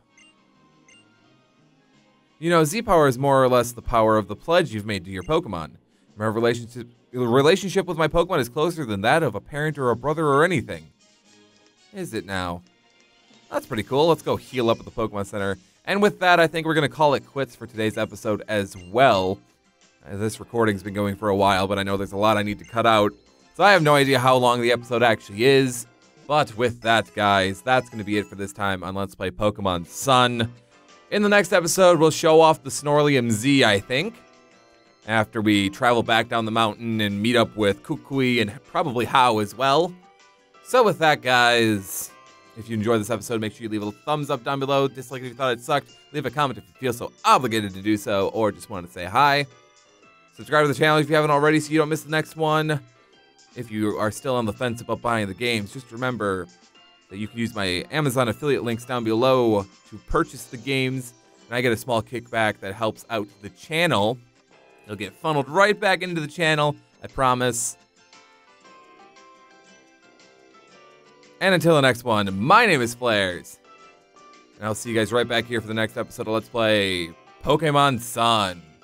You know, Z-Power is more or less the power of the pledge you've made to your Pokemon. My relationship with my Pokemon is closer than that of a parent or a brother or anything. Is it now? That's pretty cool. Let's go heal up at the Pokemon Center. And with that, I think we're going to call it quits for today's episode as well. This recording's been going for a while, but I know there's a lot I need to cut out. So I have no idea how long the episode actually is. But with that, guys, that's going to be it for this time on Let's Play Pokemon Sun. In the next episode, we'll show off the Snorlium Z, I think. After we travel back down the mountain and meet up with Kukui and probably Hau as well. So with that, guys, if you enjoyed this episode, make sure you leave a thumbs up down below. Dislike if you thought it sucked. Leave a comment if you feel so obligated to do so, or just want to say hi. Subscribe to the channel if you haven't already so you don't miss the next one. If you are still on the fence about buying the games, just remember that you can use my Amazon affiliate links down below to purchase the games, and I get a small kickback that helps out the channel. It'll get funneled right back into the channel, I promise. And until the next one, my name is Flares, and I'll see you guys right back here for the next episode of Let's Play Pokemon Sun.